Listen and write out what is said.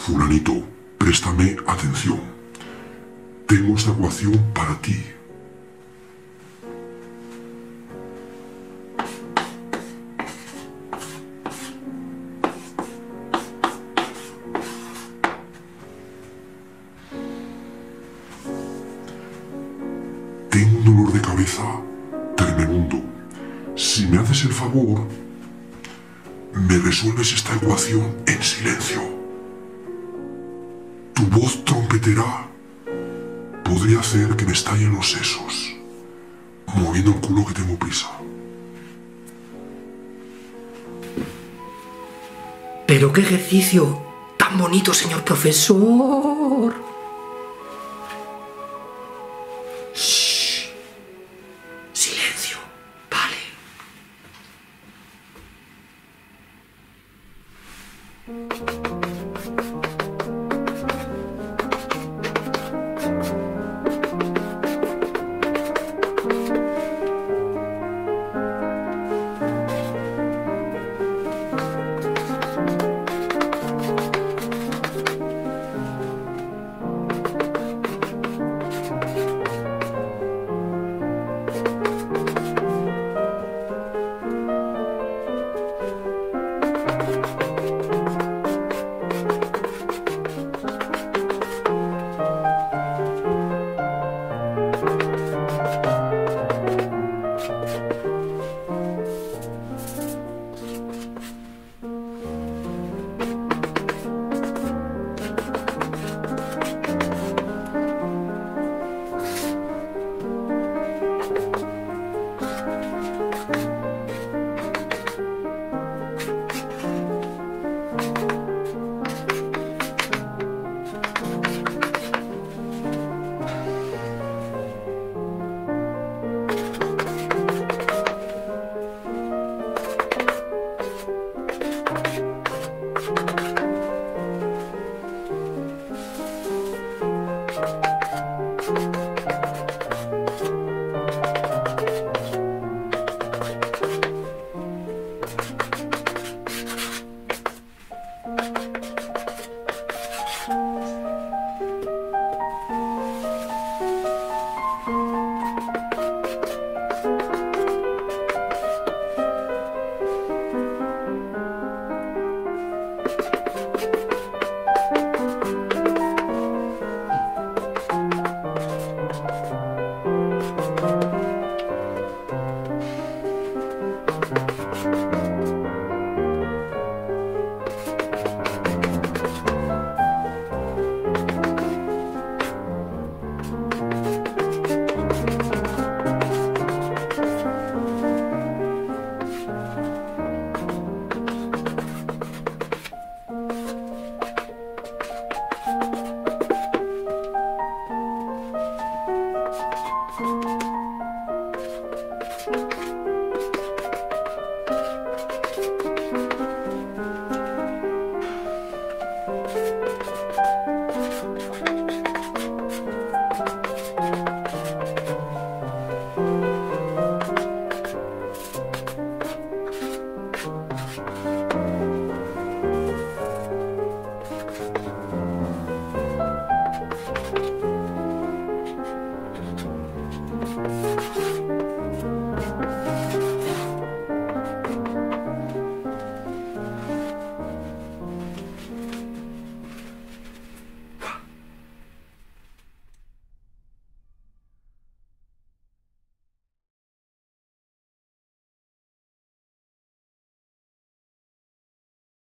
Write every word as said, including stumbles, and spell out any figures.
Fulanito, préstame atención. Tengo esta ecuación para ti. Tengo un dolor de cabeza tremendo. Si me haces el favor, me resuelves esta ecuación en silencio. Tu voz trompetera podría hacer que me estallen los sesos, moviendo el culo que tengo prisa. Pero qué ejercicio tan bonito, señor profesor. Shh. Silencio, vale.